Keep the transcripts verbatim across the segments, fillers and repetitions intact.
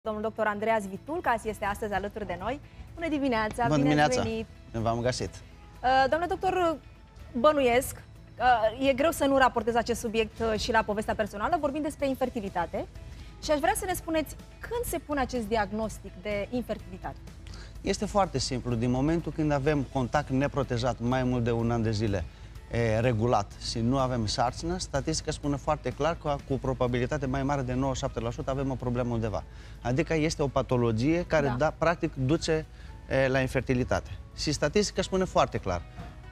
Domnul doctor Andreas Vitulcas este astăzi alături de noi. Bună dimineața! Bună bine dimineața! ați venit! V-am găsit! Uh, domnule doctor, bănuiesc, uh, e greu să nu raportez acest subiect uh, și la povestea personală, vorbim despre infertilitate și aș vrea să ne spuneți când se pune acest diagnostic de infertilitate. Este foarte simplu. Din momentul când avem contact neprotejat mai mult de un an de zile, e, regulat și nu avem sarcină, statistica spune foarte clar că cu probabilitate mai mare de nouăzeci și șapte la sută avem o problemă undeva. Adică este o patologie care da. Da, practic duce e, la infertilitate. Și statistica spune foarte clar.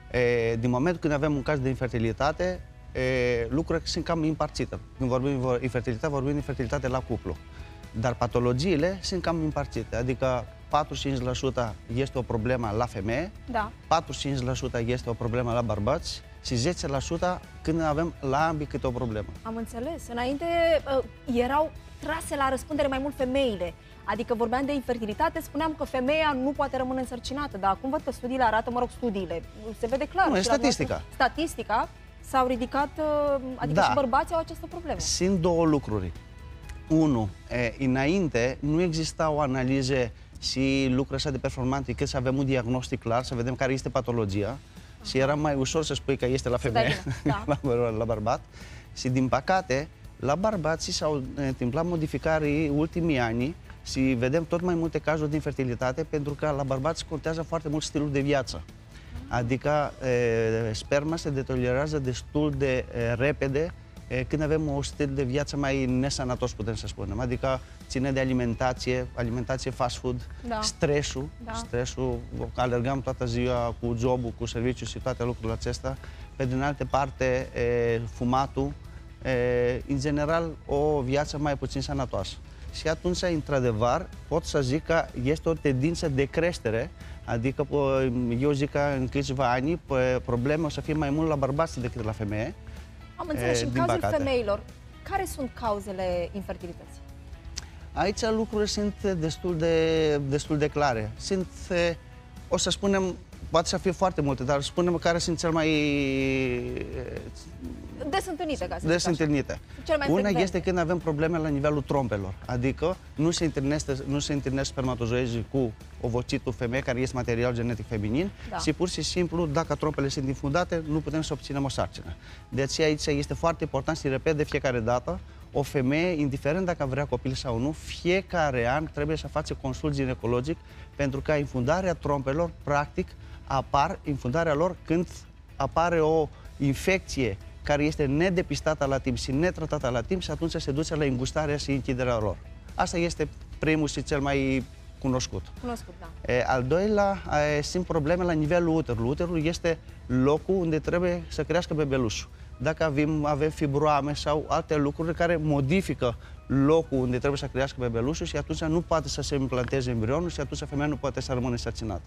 E, din momentul când avem un caz de infertilitate, e, lucrurile sunt cam împărțite. Când vorbim de infertilitate, vorbim de infertilitate la cuplu. Dar patologiile sunt cam împărțite, adică patruzeci și cinci la sută este o problemă la femeie, da. patruzeci și cinci la sută este o problemă la bărbați și zece la sută când avem la ambii câte o problemă. Am înțeles. Înainte uh, erau trase la răspundere mai mult femeile. Adică vorbeam de infertilitate, spuneam că femeia nu poate rămâne însărcinată, dar acum văd că studiile arată, mă rog, studiile, se vede clar. Nu, e statistica. Noastră, statistica s-au ridicat, uh, adică da. și bărbații au această problemă. Sunt două lucruri. Unu, e, înainte nu existau analize și lucruri așa de performante, cât să avem un diagnostic clar, să vedem care este patologia. Aha. Și era mai ușor să spui că este la femeie, da. la, la bărbat. Și din păcate, la bărbați s-au întâmplat modificări ultimii ani și vedem tot mai multe cazuri de infertilitate, pentru că la bărbați contează foarte mult stilul de viață. Adică e, sperma se deteriorează destul de e, repede când avem un stil de viață mai nesănătos, putem să spunem. Adică ține de alimentație, alimentație fast food, da. stresul, da. stresul, alergăm toată ziua cu jobul, cu serviciul și toate lucrurile acestea. Pe de altă parte, e, fumatul, e, în general, o viață mai puțin sănătoasă. Și atunci, într-adevăr, pot să zic că este o tendință de creștere, adică eu zic că în câțiva ani problema o să fie mai mult la bărbați decât la femeie. Am înțeles. Și în cazul păcate. femeilor, care sunt cauzele infertilității? Aici lucrurile sunt destul de, destul de clare. Sunt, o să spunem, poate să fie foarte multe, dar spunem care sunt cel mai... Des întâlnite, ca să Des întâlnite. Una frecvente. este când avem probleme la nivelul trompelor, adică nu se întâlnește, nu se întâlnesc spermatozoizii cu ovocitul femeii, care este material genetic feminin, da. și pur și simplu, dacă trompele sunt infundate, nu putem să obținem o sarcină. De aceea aici este foarte important și repet de fiecare dată, o femeie, indiferent dacă vrea copil sau nu, fiecare an trebuie să face consult ginecologic, pentru că infundarea trompelor, practic, apar infundarea lor când apare o infecție care este nedepistată la timp și netratată la timp și atunci se duce la îngustarea și închiderea lor. Asta este primul și cel mai cunoscut. Cunoscut, da. E, al doilea, e, sunt probleme la nivelul uterului. Uterul este locul unde trebuie să crească bebelușul. Dacă avem, avem fibroame sau alte lucruri care modifică locul unde trebuie să crească bebelușul și atunci nu poate să se implanteze embrionul și atunci femeia nu poate să rămână însărcinată.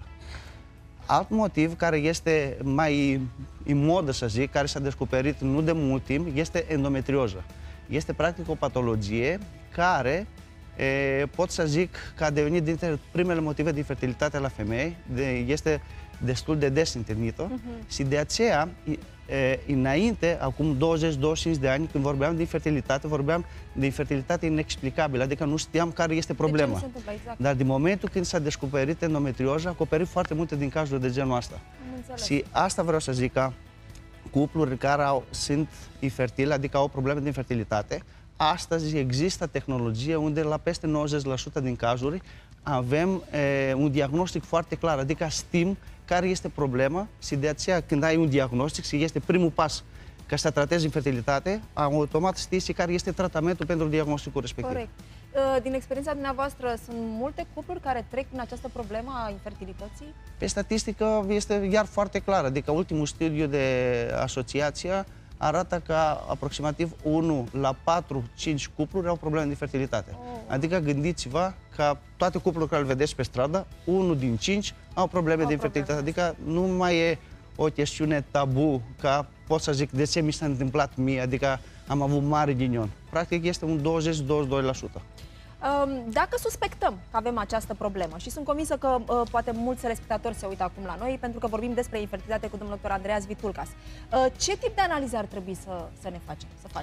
Alt motiv care este mai în modă, să zic, care s-a descoperit nu de mult timp, este endometrioză. Este practic o patologie care e, pot să zic că a devenit dintre primele motive de infertilitate la femei, de, este destul de des întâlnită uh-huh. și de aceea, e, înainte, acum douăzeci douăzeci și cinci de ani, când vorbeam de infertilitate, vorbeam de infertilitate inexplicabilă, adică nu știam care este problema. Exact. Dar din momentul când s-a descoperit endometrioză, a acoperit foarte multe din cazurile de genul ăsta. Și asta vreau să zic, că cupluri care au, sunt infertile, adică au probleme de infertilitate, astăzi există tehnologie unde la peste nouăzeci la sută din cazuri avem e, un diagnostic foarte clar, adică știm care este problema și de aceea când ai un diagnostic și este primul pas ca să tratezi infertilitate, automat știi și care este tratamentul pentru diagnosticul respectiv. Corect. Din experiența dumneavoastră, sunt multe cupluri care trec prin această problemă a infertilității? Pe statistică este iar foarte clar, adică ultimul studiu de asociație arată că aproximativ unu la patru cinci cupluri au probleme de infertilitate. Oh. Adică gândiți-vă că toate cuplurile care le vedeți pe stradă, unul din cinci au probleme au de infertilitate. Probleme. Adică nu mai e o chestiune tabu, ca pot să zic de ce mi s-a întâmplat mie, adică am avut mare ghinion. Practic este un douăzeci douăzeci și doi la sută. Dacă suspectăm că avem această problemă și sunt convinsă că uh, poate mulți telespectatori se uită acum la noi pentru că vorbim despre infertilitate cu domnul doctor Andreas Vitulcas, uh, ce tip de analiză ar trebui să, să ne facem, să facem?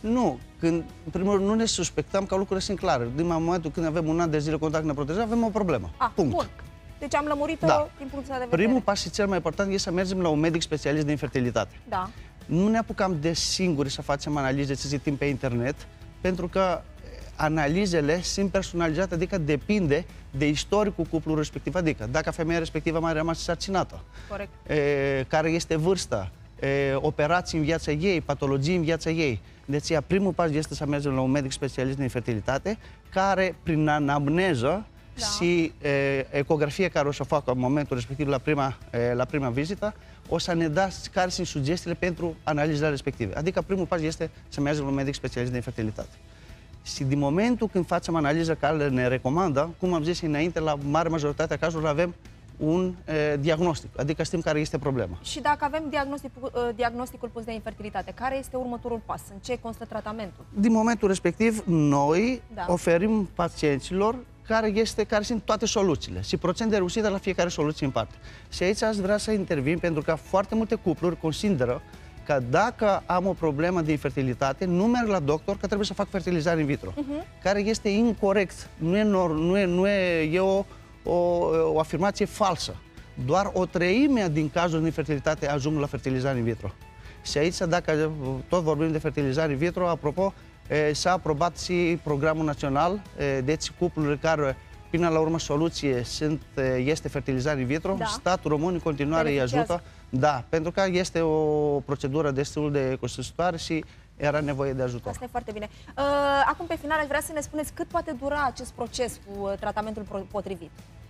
Nu, când, în primul rând, nu ne suspectăm că lucrurile sunt clare. Din momentul când avem un an de zile contact neprotejat, avem o problemă. Ah, punct. Bun. Deci am lămurit-o Da. din punctul de vedere. Primul pas și cel mai important este să mergem la un medic specialist de infertilitate. Da. Nu ne apucăm de singuri să facem analize, să citim pe internet, pentru că analizele sunt personalizate, adică depinde de istoricul cuplului respectiv, adică dacă femeia respectivă mai a rămas însărcinată, Corect. e, care este vârsta, e, operații în viața ei, patologii în viața ei. Deci, primul pas este să mergem la un medic specialist de infertilitate, care, prin anamneză, Da. și e, ecografie care o să o facă în momentul respectiv la prima, e, la prima vizită, o să ne dea care sunt sugestiile pentru analizele respective. Adică primul pas este să mergem la un medic specialist de infertilitate. Și din momentul când facem analiza care ne recomandă, cum am zis înainte, la mare majoritatea cazurilor avem un e, diagnostic, adică știm care este problema. Și dacă avem diagnostic, diagnosticul pus de infertilitate, care este următorul pas? În ce constă tratamentul? Din momentul respectiv, noi Da. oferim pacienților care, este, care sunt toate soluțiile și procent de reușită la fiecare soluție în parte. Și aici aș vrea să intervin pentru că foarte multe cupluri consideră că dacă am o problemă de infertilitate, nu merg la doctor că trebuie să fac fertilizare in vitro, uh-huh. care este incorect, nu e, nor, nu e, nu e, e o, o, o afirmație falsă. Doar o treime din cazuri de infertilitate ajung la fertilizare in vitro. Și aici, dacă tot vorbim de fertilizare in vitro, apropo, s-a aprobat și programul național, deci cuplurile care, până la urmă, soluție sunt, este fertilizare in vitro, da. Statul român în continuare îi ajută. Da, pentru că este o procedură destul de costisitoare și era nevoie de ajutor. Asta e foarte bine. Acum, pe final, aș vrea să ne spuneți cât poate dura acest proces cu tratamentul potrivit.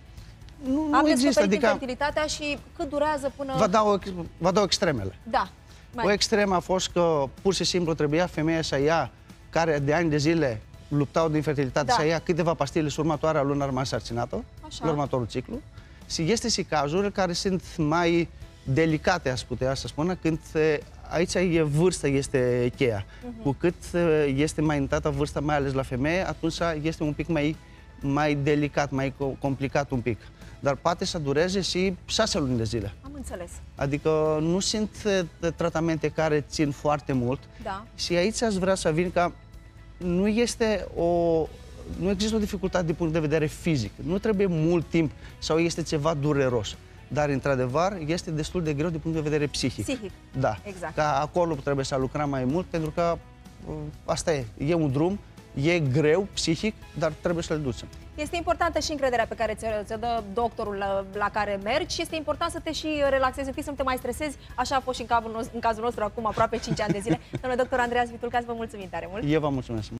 Nu, nu Am există, adică... adică... infertilitatea și cât durează până... Vă dau, vă dau extremele. Da. Mai... O extremă a fost că pur și simplu trebuia femeia să ia, care de ani de zile luptau de infertilitate, da. să ia câteva pastile și următoarea lună a rămas însărcinată, la următorul ciclu. Și este și cazuri care sunt mai delicate, aș putea să spună, când aici e vârsta este cheia. Uh-huh. Cu cât este mai înaintată vârsta, mai ales la femeie, atunci este un pic mai, mai delicat, mai complicat un pic. Dar poate să dureze și șase luni de zile. Am înțeles. Adică nu sunt tratamente care țin foarte mult. Da. Și aici aș vrea să vin că nu este o... nu există o dificultate din punct de vedere fizic. Nu trebuie mult timp sau este ceva dureros. Dar, într-adevăr, este destul de greu din punct de vedere psihic. Psihic. Da. Exact. Că acolo trebuie să lucrăm mai mult, pentru că asta e. E un drum, e greu, psihic, dar trebuie să-l ducem. Este importantă și încrederea pe care ți-o dă doctorul la, la care mergi și este important să te și relaxezi un pic, să nu te mai stresezi. Așa a fost și în cazul nostru, în cazul nostru acum aproape cinci ani de zile. Domnule doctor Andreas Vitulcas, vă mulțumim tare mult. Eu vă mulțumesc.